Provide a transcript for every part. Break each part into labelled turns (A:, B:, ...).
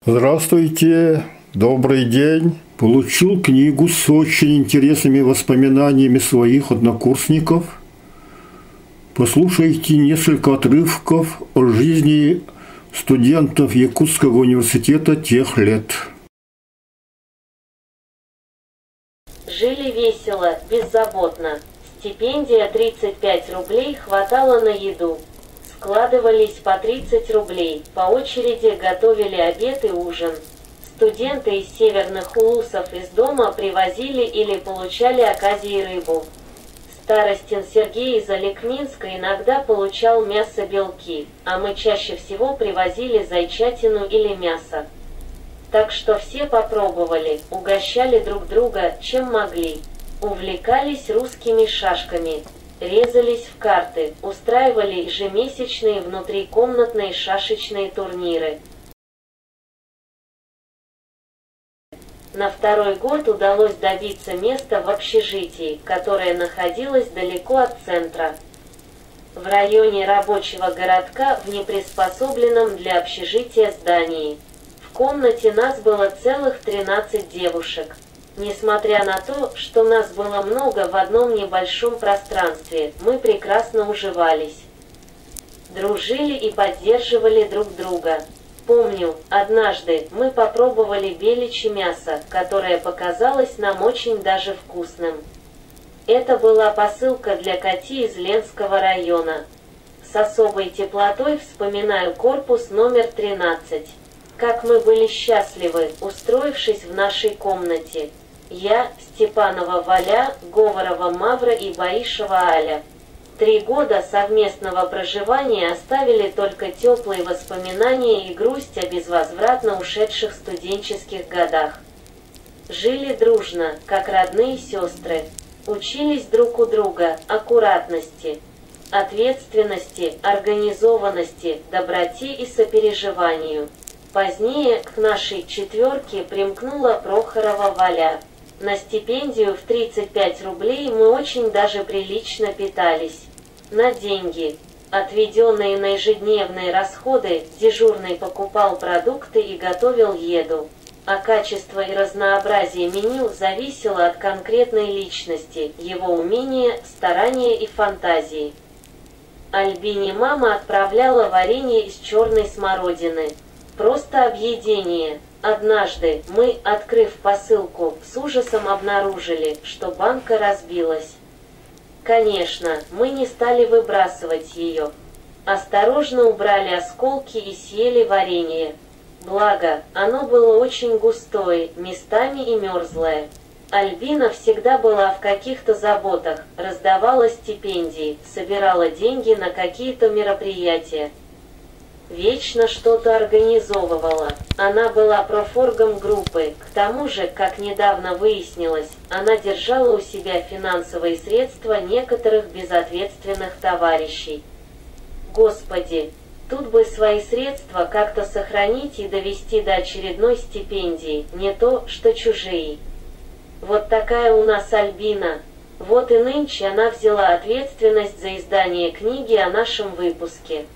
A: Здравствуйте, добрый день. Получил книгу с очень интересными воспоминаниями своих однокурсников. Послушайте несколько отрывков о жизни студентов Якутского университета тех лет.
B: Жили весело, беззаботно. Стипендия 35 рублей хватало на еду. Складывались по 30 рублей, по очереди готовили обед и ужин. Студенты из северных улусов из дома привозили или получали оказии рыбу. Старостин Сергей из Олекминска иногда получал мясо-белки, а мы чаще всего привозили зайчатину или мясо. Так что все попробовали, угощали друг друга, чем могли. Увлекались русскими шашками. Резались в карты, устраивали ежемесячные внутрикомнатные шашечные турниры. На второй год удалось добиться места в общежитии, которое находилось далеко от центра. В районе рабочего городка в неприспособленном для общежития здании. В комнате нас было целых 13 девушек. Несмотря на то, что нас было много в одном небольшом пространстве, мы прекрасно уживались. Дружили и поддерживали друг друга. Помню, однажды мы попробовали беличье мясо, которое показалось нам очень даже вкусным. Это была посылка для Кати из Ленского района. С особой теплотой вспоминаю корпус номер 13. Как мы были счастливы, устроившись в нашей комнате. Я, Степанова Валя, Говорова Мавра и Баишева Аля. 3 года совместного проживания оставили только теплые воспоминания и грусть о безвозвратно ушедших студенческих годах. Жили дружно, как родные сестры. Учились друг у друга аккуратности, ответственности, организованности, доброте и сопереживанию. Позднее к нашей четверке примкнула Прохорова Валя. На стипендию в 35 рублей мы очень даже прилично питались. На деньги, отведенные на ежедневные расходы, дежурный покупал продукты и готовил еду. А качество и разнообразие меню зависело от конкретной личности, его умения, старания и фантазии. Альбине мама отправляла варенье из черной смородины. Просто объедение. Однажды мы, открыв посылку, с ужасом обнаружили, что банка разбилась. Конечно, мы не стали выбрасывать ее. Осторожно убрали осколки и съели варенье. Благо, оно было очень густое, местами и мерзлое. Альбина всегда была в каких-то заботах, раздавала стипендии, собирала деньги на какие-то мероприятия. Вечно что-то организовывала. Она была профоргом группы. К тому же, как недавно выяснилось, она держала у себя финансовые средства некоторых безответственных товарищей. Господи, тут бы свои средства как-то сохранить и довести до очередной стипендии, не то, что чужие. Вот такая у нас Альбина. Вот и нынче она взяла ответственность за издание книги о нашем выпуске.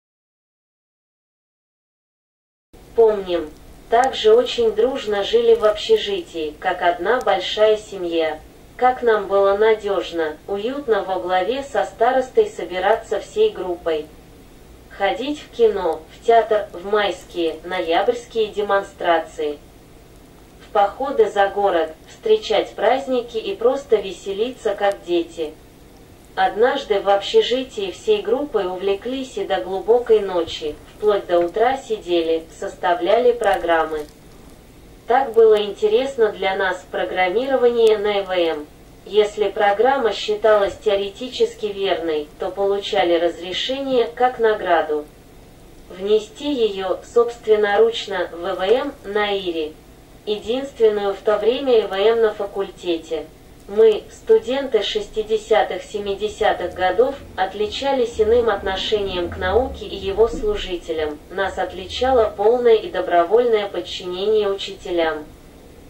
B: Помним, также очень дружно жили в общежитии, как одна большая семья. Как нам было надежно, уютно во главе со старостой собираться всей группой. Ходить в кино, в театр в майские, ноябрьские демонстрации. В походы за город, встречать праздники и просто веселиться, как дети. Однажды в общежитии всей группой увлеклись и до глубокой ночи, вплоть до утра сидели, составляли программы. Так было интересно для нас программирование на ЭВМ. Если программа считалась теоретически верной, то получали разрешение как награду внести ее собственноручно в ЭВМ на ИРИ, единственную в то время ЭВМ на факультете. Мы, студенты 60-70-х годов, отличались иным отношением к науке и его служителям. Нас отличало полное и добровольное подчинение учителям.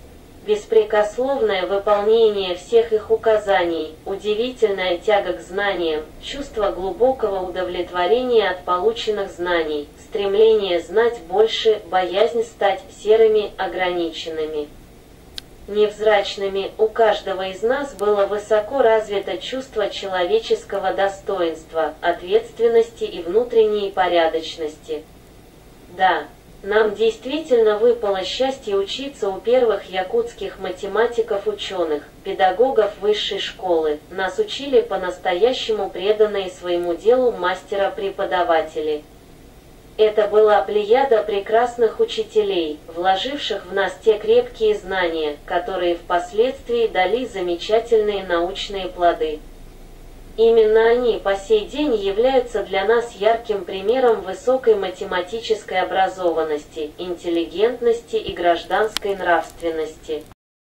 B: беспрекословное выполнение всех их указаний, удивительная тяга к знаниям, чувство глубокого удовлетворения от полученных знаний, стремление знать больше, боязнь стать серыми, ограниченными, невзрачными. У каждого из нас было высоко развито чувство человеческого достоинства, ответственности и внутренней порядочности. Да, нам действительно выпало счастье учиться у первых якутских математиков-ученых, педагогов высшей школы. Нас учили по-настоящему преданные своему делу мастера-преподаватели. Это была плеяда прекрасных учителей, вложивших в нас те крепкие знания, которые впоследствии дали замечательные научные плоды. Именно они по сей день являются для нас ярким примером высокой математической образованности, интеллигентности и гражданской нравственности.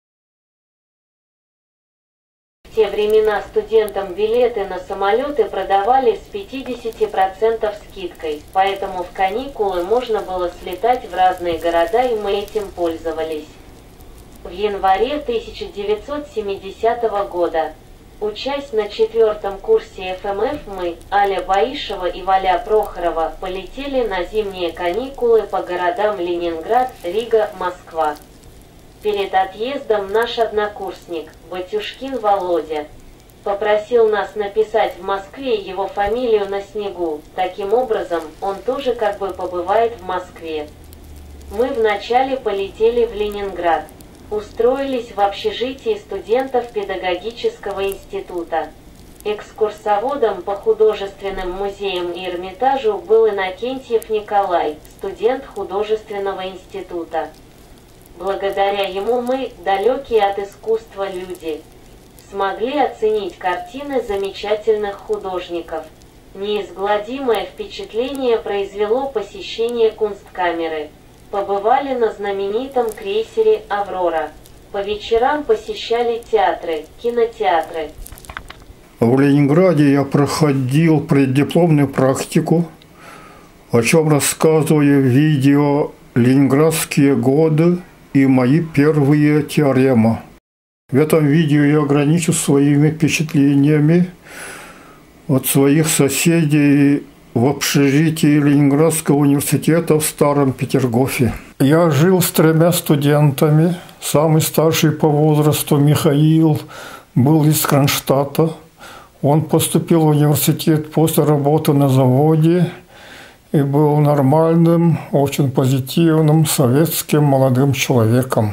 B: В те времена студентам билеты на самолеты продавали с 50% скидкой, поэтому в каникулы можно было слетать в разные города, и мы этим пользовались. В январе 1970 года, учась на 4-м курсе ФМФ, мы, Аля Баишева и Валя Прохорова, полетели на зимние каникулы по городам Ленинград, Рига, Москва. Перед отъездом наш однокурсник, Батюшкин Володя, попросил нас написать в Москве его фамилию на снегу, таким образом он тоже как бы побывает в Москве. Мы вначале полетели в Ленинград. Устроились в общежитии студентов педагогического института. Экскурсоводом по художественным музеям и Эрмитажу был Иннокентьев Николай, студент художественного института. Благодаря ему мы, далекие от искусства люди, смогли оценить картины замечательных художников. Неизгладимое впечатление произвело посещение Кунсткамеры. Побывали на знаменитом крейсере «Аврора». По вечерам посещали театры, кинотеатры.
A: В Ленинграде я проходил преддипломную практику, о чем рассказываю в видео «Ленинградские годы и мои первые теоремы». В этом видео я ограничусь своими впечатлениями от своих соседей в общежитии Ленинградского университета в Старом Петергофе. Я жил с 3 студентами. Самый старший по возрасту Михаил был из Кронштадта. Он поступил в университет после работы на заводе и был нормальным, очень позитивным, советским молодым человеком.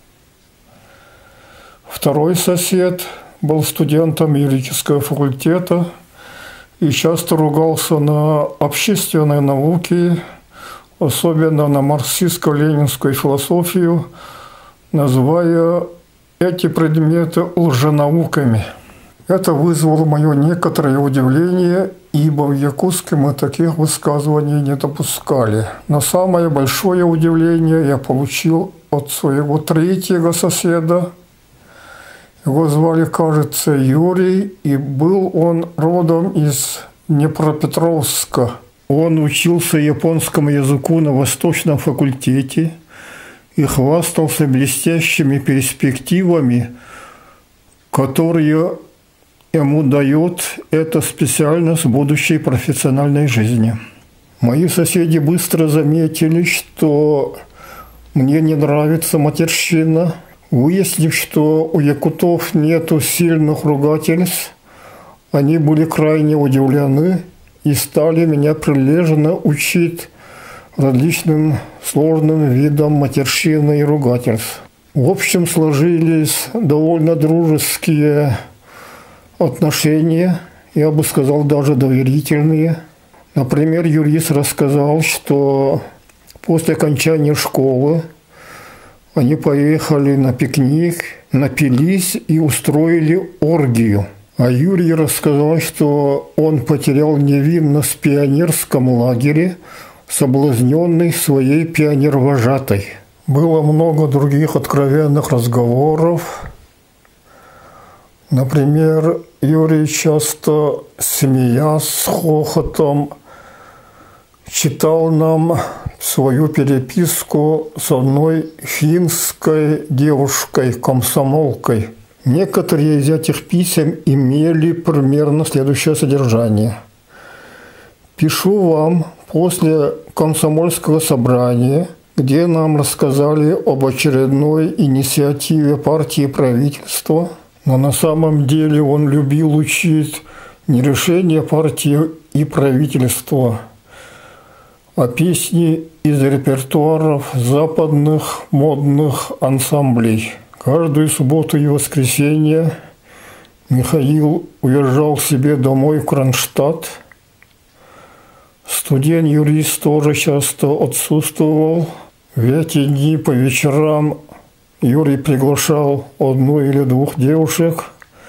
A: Второй сосед был студентом юридического факультета и часто ругался на общественные науки, особенно на марксистско-ленинскую философию, называя эти предметы лженауками. Это вызвало мое некоторое удивление, ибо в Якутске мы таких высказываний не допускали. Но самое большое удивление я получил от своего 3-го соседа. Его звали, кажется, Юрий, и был он родом из Днепропетровска. Он учился японскому языку на Восточном факультете и хвастался блестящими перспективами, которые ему дает эта специальность в будущей профессиональной жизни. Мои соседи быстро заметили, что мне не нравится матерщина. Выяснив, что у якутов нету сильных ругательств, они были крайне удивлены и стали меня прилежно учить различным сложным видам матерщины и ругательств. В общем, сложились довольно дружеские отношения, я бы сказал, даже доверительные. Например, юрист рассказал, что после окончания школы они поехали на пикник, напились и устроили оргию. А Юрий рассказал, что он потерял невинность в пионерском лагере, соблазненный своей пионервожатой. Было много других откровенных разговоров. Например, Юрий часто, смеясь с хохотом, читал нам свою переписку с одной финской девушкой-комсомолкой. Некоторые из этих писем имели примерно следующее содержание. «Пишу вам после комсомольского собрания, где нам рассказали об очередной инициативе партии и правительства, но на самом деле он любил учить не решение партии и правительства, а песни из репертуаров западных модных ансамблей. Каждую субботу и воскресенье Михаил уезжал себе домой в Кронштадт. Студент-юрист тоже часто отсутствовал. В эти дни по вечерам Юрий приглашал одну или двух девушек,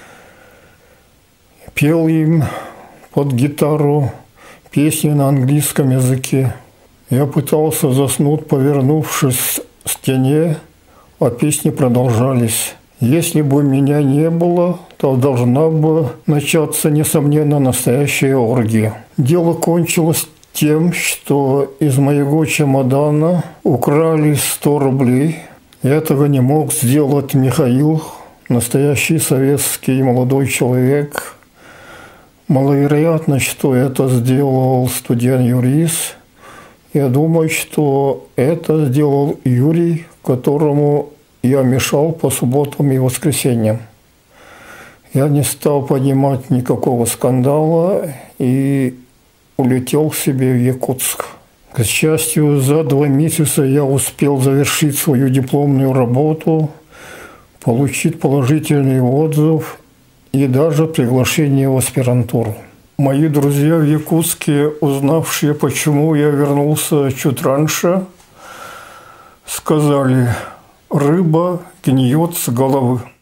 A: пел им под гитару песни на английском языке. Я пытался заснуть, повернувшись к стене, а песни продолжались. Если бы меня не было, то должна бы начаться, несомненно, настоящая оргия. Дело кончилось тем, что из моего чемодана украли 100 рублей. Этого не мог сделать Михаил, настоящий советский молодой человек. Маловероятно, что это сделал студент-юрист. Я думаю, что это сделал Юрий, которому я мешал по субботам и воскресеньям. Я не стал поднимать никакого скандала и улетел к себе в Якутск. К счастью, за 2 месяца я успел завершить свою дипломную работу, получить положительный отзыв и даже приглашение в аспирантуру. Мои друзья в Якутске, узнавшие, почему я вернулся чуть раньше, сказали: «Рыба гниет с головы».